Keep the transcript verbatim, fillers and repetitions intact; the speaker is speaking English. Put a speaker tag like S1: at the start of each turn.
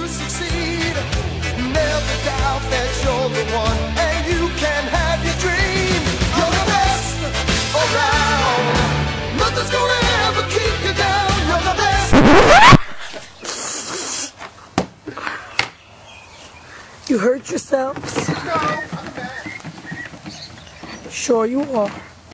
S1: succeed. Never doubt that you're the one, and you can have your dream. You're the best around. Nothing's gonna ever keep you down. You're the best.
S2: You hurt yourselves?
S1: No, I'm bad.
S2: Sure you are.